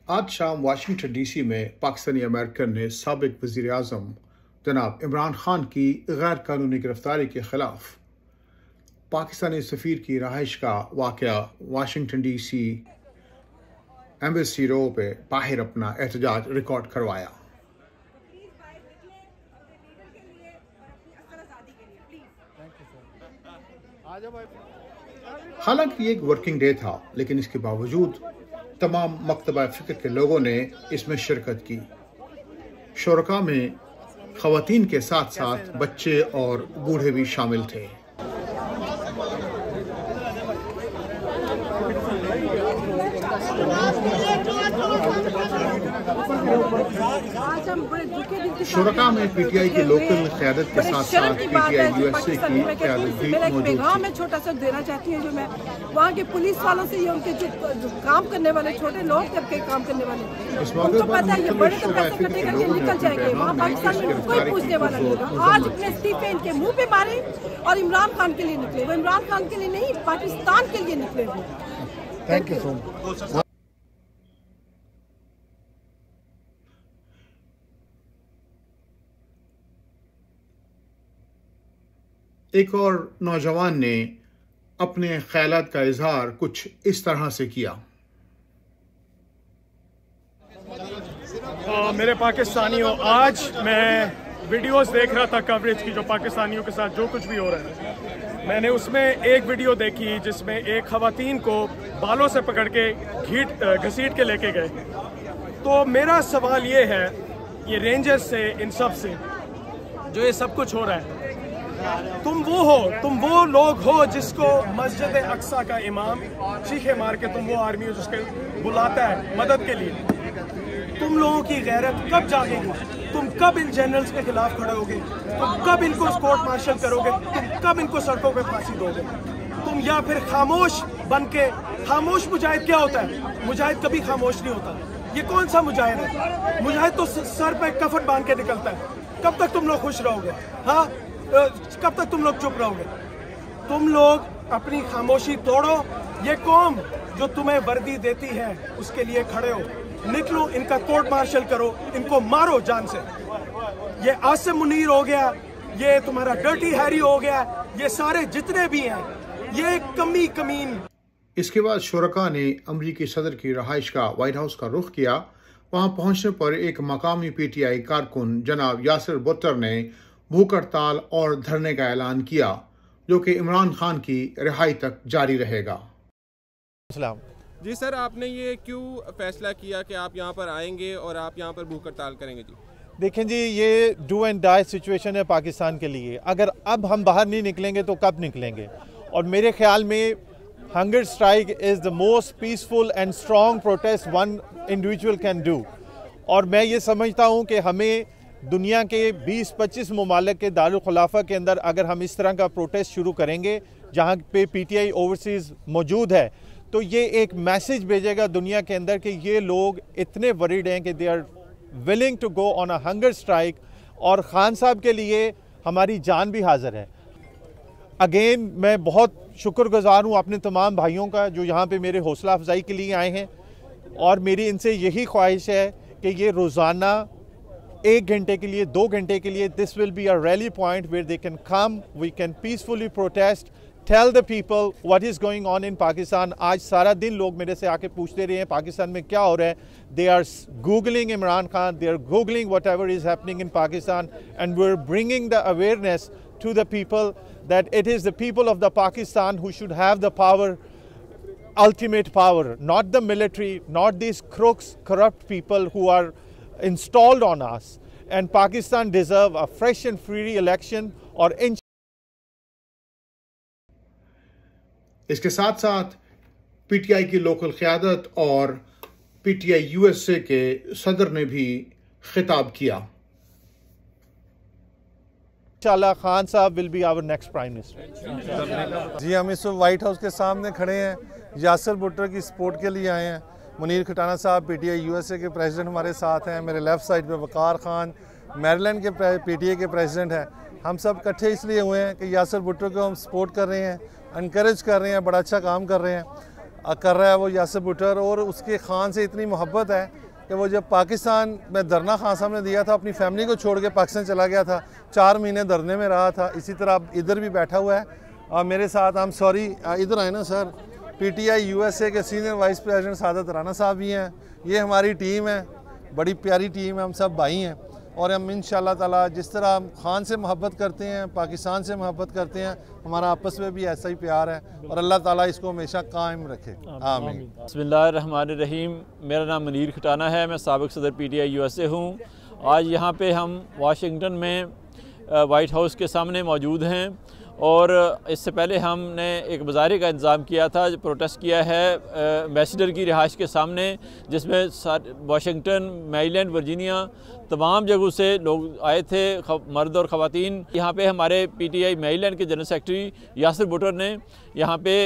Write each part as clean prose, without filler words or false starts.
आज शाम Washington DC में पाकिस्तानी अमेरिकन ने साबिक वज़ीर आज़म जनाब इमरान खान की गैर कानूनी गिरफ्तारी के खिलाफ पाकिस्तानी सफ़ीर की रहाइश का वाक़या वाशिंगटन डीसी एम्बेसी रो पे बाहर अपना एहतजाज रिकॉर्ड करवाया। हालांकि ये एक वर्किंग डे था, लेकिन इसके बावजूद तमाम मकतबा फ़िक्र के लोगों ने इसमें शिरकत की। शुरका में ख़वातीन के साथ साथ बच्चे और बूढ़े भी शामिल थे। शुरका में पीटीआई की लोकल क़यादत के साथ साथ पीटीआई यूएसए की क़यादत भी मौजूद थी। मैं छोटा सा देना चाहती हूँ, जो मैं वहाँ के पुलिस वालों से ये उनके जो काम करने वाले छोटे लोग तबके काम करने वाले, इस मौके पर पता है ये बड़े तो पैसे इकट्ठे करके निकल जाएंगे, वहाँ पाकिस्तान में कोई पूछने वाला नहीं होगा। आज अपने इस्तीफे इनके मुँह पे मारे और इमरान खान के लिए निकले। वो इमरान खान के लिए नहीं, पाकिस्तान के लिए निकले। Thank you so much. एक और नौजवान ने अपने ख्यालात का इजहार कुछ इस तरह से किया। मेरे पाकिस्तानियों, आज मैं वीडियोस देख रहा था कवरेज की, जो पाकिस्तानियों के साथ जो कुछ भी हो रहा है। मैंने उसमें एक वीडियो देखी जिसमें एक खवातीन को बालों से पकड़ के घसीट के लेके गए। तो मेरा सवाल ये है, ये रेंजर्स से, इन सब से जो ये सब कुछ हो रहा है, तुम वो लोग हो जिसको मस्जिद अक्सा का इमाम चीखे मार के तुम वो आर्मी हो जिसके बुलाता है मदद के लिए। तुम लोगों की गैरत कब जागेगी? तुम कब इन जनरल्स के खिलाफ खड़े होगे? तुम कब इनको कोर्ट मार्शल करोगे? तुम कब इनको सड़कों पे फांसी दोगे? तुम या फिर खामोश बन के, खामोश मुजाहिद क्या होता है? मुजाहिद कभी खामोश नहीं होता। ये कौन सा मुजाहिद है? मुजाहिद तो सर पे कफन बांध के निकलता है। कब तक तुम लोग खुश रहोगे? हाँ, कब तक तुम लोग चुप रहोगे? तुम लोग अपनी खामोशी तोड़ो। ये कौम जो तुम्हें वर्दी देती है उसके लिए खड़े हो, निकलो, इनका कोर्ट मार्शल करो, इनको मारो जान से। ये आसिम मुनीर हो गया, ये तुम्हारा डर्टी हैरी हो गया, ये सारे जितने भी हैं, ये कमीन। इसके बाद शुरका ने अमरीकी सदर की रहाइश का व्हाइट हाउस का रुख किया। वहां पहुंचने पर एक मकामी पीटीआई कारकुन जनाब यासिर भुट्टर ने भूख हड़ताल और धरने का ऐलान किया, जो कि इमरान खान की रिहाई तक जारी रहेगा। जी सर, आपने ये क्यों फैसला किया कि आप यहाँ पर आएंगे और आप यहाँ पर भूख हड़ताल करेंगे? जी देखें जी, ये डू एंड डाई सिचुएशन है पाकिस्तान के लिए। अगर अब हम बाहर नहीं निकलेंगे तो कब निकलेंगे? और मेरे ख्याल में hunger strike is the most peaceful and strong protest one individual can do. और मैं ये समझता हूँ कि हमें दुनिया के 20-25 ममालिक के दारुल खुलाफा के अंदर अगर हम इस तरह का प्रोटेस्ट शुरू करेंगे जहाँ पे पीटीआई ओवरसीज़ मौजूद है, तो ये एक मैसेज भेजेगा दुनिया के अंदर कि ये लोग इतने वरीड हैं कि they are willing to go on a hunger strike. और ख़ान साहब के लिए हमारी जान भी हाजिर है। अगेन मैं बहुत शुक्रगुजार हूँ अपने तमाम भाइयों का जो यहाँ पे मेरे हौसला अफजाई के लिए आए हैं। और मेरी इनसे यही ख्वाहिश है कि ये रोज़ाना 1 घंटे के लिए, 2 घंटे के लिए, this will be a rally point where they can come, we can peacefully protest, tell the people what is going on in Pakistan. आज सारा दिन लोग मेरे से आके पूछते रहे हैं पाकिस्तान में क्या हो रहा है। They are googling Imran Khan, they are googling whatever is happening in Pakistan, and we are bringing the awareness to the people that it is the people of the Pakistan who should have the power, ultimate power, not the military, not these crooks, corrupt people who are installed on us. And Pakistan deserve a fresh and free election. और इसके साथ साथ PTI की local क़यादत और PTI USA के सदर ने भी खिताब किया। इंशाल्लाह खान साहब will be our next prime minister. जी, हम इस वक्त व्हाइट हाउस के सामने खड़े हैं, यासिर भुट्टर की सपोर्ट के लिए आए हैं। मुनीर खटाना साहब पीटीआई यूएसए के प्रेसिडेंट हमारे साथ हैं। मेरे लेफ़्ट साइड पे वकार खान मैरीलैंड के पीटीआई के प्रेसिडेंट हैं। हम सब इकट्ठे इसलिए हुए हैं कि यासिर भुट्टर को हम सपोर्ट कर रहे हैं, इनकरेज कर रहे हैं, बड़ा अच्छा काम कर रहे हैं। कर रहा है वो यासिर भुट्टर, और उसके खान से इतनी मोहब्बत है कि वो जब पाकिस्तान में धरना खान साहब ने दिया था, अपनी फैमिली को छोड़ के पाकिस्तान चला गया था, 4 महीने धरने में रहा था। इसी तरह इधर भी बैठा हुआ है मेरे साथ। आई एम सॉरी, इधर आए ना सर। PTI USA के senior vice president Saadat Rana साहब भी हैं। ये हमारी टीम है, बड़ी प्यारी टीम है, हम सब भाई हैं। और हम इंशाअल्लाह ताला जिस तरह हम खान से मोहब्बत करते हैं, पाकिस्तान से मोहब्बत करते हैं, हमारा आपस में भी ऐसा ही प्यार है, और अल्लाह ताला इसको हमेशा कायम रखे। आमीन। बिस्मिल्लाहिर्रहमानिर्रहीम। मेरा नाम मुनीर खटाना है, मैं साबिक सदर PTI USA हूँ। आज यहाँ पे हम वाशिंगटन में वाइट हाउस के सामने मौजूद हैं, और इससे पहले हमने एक मुजाहरे का इंतज़ाम किया था, प्रोटेस्ट किया है एम्बेसडर की रिहाइश के सामने, जिसमें वाशिंगटन, मैरीलैंड, वर्जीनिया तमाम जगहों से लोग आए थे, मर्द और ख़वातीन। यहाँ पे हमारे PTI मैरीलैंड के जनरल सेक्रेटरी यासिर भुट्टर ने यहाँ पे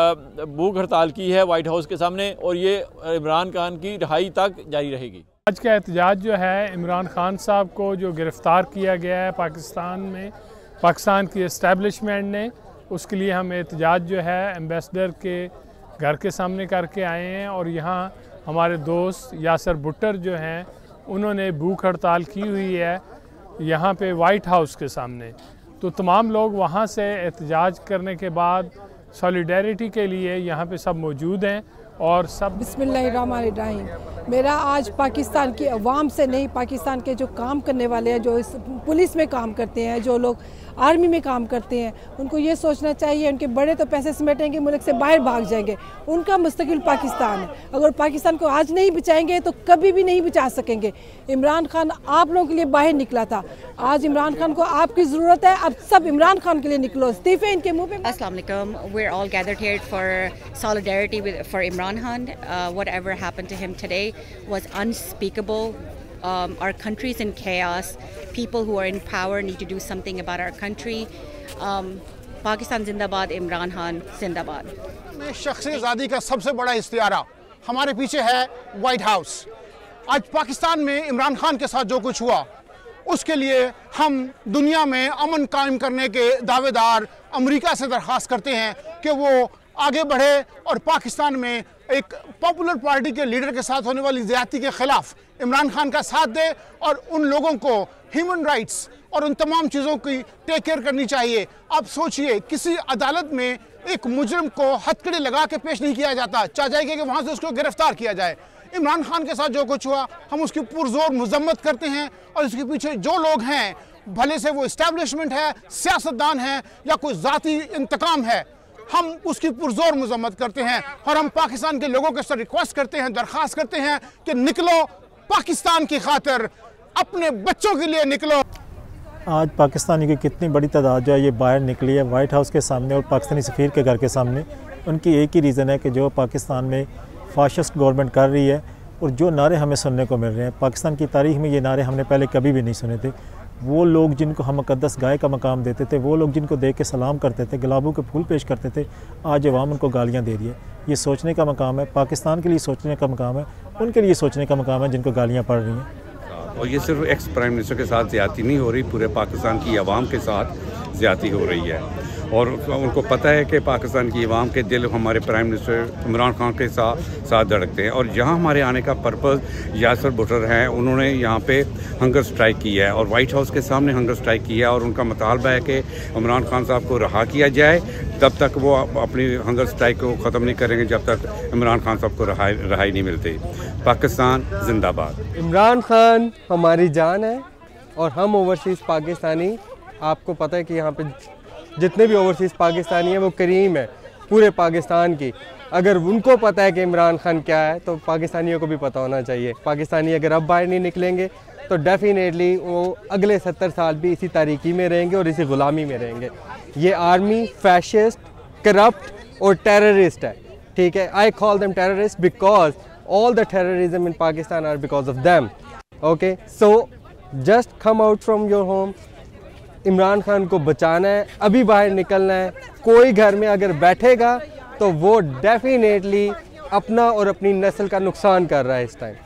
भूख हड़ताल की है वाइट हाउस के सामने, और ये इमरान खान की रिहाई तक जारी रहेगी। आज का एहतजाज जो है, इमरान खान साहब को जो गिरफ़्तार किया गया है पाकिस्तान में, पाकिस्तान की इस्टेब्लिशमेंट ने, उसके लिए हम एहतजाज जो है एम्बेसडर के घर के सामने करके आए हैं। और यहाँ हमारे दोस्त यासिर भुट्टर जो हैं, उन्होंने भूख हड़ताल की हुई है यहाँ पे वाइट हाउस के सामने। तो तमाम लोग वहाँ से एहतजाज करने के बाद सॉलिडेरिटी के लिए यहाँ पे सब मौजूद हैं, और सब बिस्मिल्लाहिर्रहमानिर्रहीम। मेरा आज पाकिस्तान की अवाम से नहीं, पाकिस्तान के जो काम करने वाले हैं, जो इस पुलिस में काम करते हैं, जो लोग आर्मी में काम करते हैं, उनको ये सोचना चाहिए, उनके बड़े तो पैसे समेटेंगे, मुल्क से बाहर भाग जाएंगे। उनका मुस्तकिल पाकिस्तान है। अगर पाकिस्तान को आज नहीं बचाएंगे तो कभी भी नहीं बचा सकेंगे। इमरान खान आप लोगों के लिए बाहर निकला था, आज इमरान खान को आपकी ज़रूरत है। अब सब इमरान खान के लिए निकलो, इस्तीफे इनके मुँह पे। Assalamu alaikum. We're all gathered here for solidarity for Imran Khan. Whatever happened to him today was unspeakable. Our country's in chaos. People who are in power need to do something about our country. Pakistan Zindabad, Imran Khan Zindabad. शख्सी आज़ादी का सबसे बड़ा इस्तियारा हमारे पीछे है white house. आज पाकिस्तान में इमरान खान के साथ जो कुछ हुआ, उसके लिए हम दुनिया में अमन कायम करने के दावेदार अमेरिका से दरख्वास्त करते हैं कि वो आगे बढ़े और पाकिस्तान में एक पॉपुलर पार्टी के लीडर के साथ होने वाली ज़्यादती के ख़िलाफ़ इमरान खान का साथ दे, और उन लोगों को ह्यूमन राइट्स और उन तमाम चीज़ों की टेक केयर करनी चाहिए। आप सोचिए, किसी अदालत में एक मुजरिम को हथकड़ी लगा के पेश नहीं किया जाता, चाह जाएगा कि वहाँ से उसको गिरफ्तार किया जाए। इमरान खान के साथ जो कुछ हुआ, हम उसकी पुरजोर मजम्मत करते हैं, और इसके पीछे जो लोग हैं, भले से वो इस्टेब्लिशमेंट है, सियासतदान है, या कोई ज़ाती इंतकाम है, हम उसकी पुरजोर मजम्मत करते हैं। और हम पाकिस्तान के लोगों के साथ रिक्वेस्ट करते हैं, दरख्वास्त करते हैं कि निकलो, पाकिस्तान की खातिर, अपने बच्चों के लिए निकलो। आज पाकिस्तानी की कितनी बड़ी तादाद जो है ये बाहर निकली है वाइट हाउस के सामने और पाकिस्तानी सफ़ीर के घर के सामने। उनकी एक ही रीज़न है कि जो पाकिस्तान में फाशिस्ट गवर्नमेंट कर रही है, और जो नारे हमें सुनने को मिल रहे हैं, पाकिस्तान की तारीख़ में ये नारे हमने पहले कभी भी नहीं सुने थे। वो लोग जिनको हम मुक़द्दस गाय का मकाम देते थे, वो लोग जिनको देख के सलाम करते थे, गुलाबों के फूल पेश करते थे, आज अवाम उनको गालियाँ दे रही है। ये सोचने का मकाम है, पाकिस्तान के लिए सोचने का मकाम है, उनके लिए सोचने का मकाम है जिनको गालियाँ पड़ रही हैं। और ये सिर्फ एक्स प्राइम मिनिस्टर के साथ ज़्यादती नहीं हो रही, पूरे पाकिस्तान की आवाम के साथ ज़्यादती हो रही है। और उनको पता है कि पाकिस्तान की आवाम के दिल हमारे प्राइम मिनिस्टर इमरान खान के साथ धड़कते हैं। और यहाँ हमारे आने का पर्पज़ यासिर भुट्टर हैं, उन्होंने यहाँ पे हंगर स्ट्राइक किया है और वाइट हाउस के सामने हंगर स्ट्राइक किया, और उनका मुतालबा है कि इमरान खान साहब को रहा किया जाए। तब तक वो अपनी हंगर स्ट्राइक को ख़त्म नहीं करेंगे जब तक इमरान खान साहब को रहाई नहीं मिलती। पाकिस्तान जिंदाबाद। इमरान खान हमारी जान है, और हम ओवरसीज़ पाकिस्तानी, आपको पता है कि यहाँ पे जितने भी ओवरसीज़ पाकिस्तानी हैं वो करीम है पूरे पाकिस्तान की। अगर उनको पता है कि इमरान खान क्या है, तो पाकिस्तानियों को भी पता होना चाहिए। पाकिस्तानी अगर अब बाहर नहीं निकलेंगे तो डेफिनेटली वो अगले 70 साल भी इसी तारीकी में रहेंगे और इसी ग़ुलामी में रहेंगे। ये आर्मी फैशिस्ट, करप्ट और टेररिस्ट है, ठीक है। I call them terrorist because all the terrorism in Pakistan are because of them. Okay, so just come out from your home. Imran Khan को बचाना है, अभी बाहर निकलना है। कोई घर में अगर बैठेगा तो वो डेफिनेटली अपना और अपनी नस्ल का नुकसान कर रहा है इस टाइम।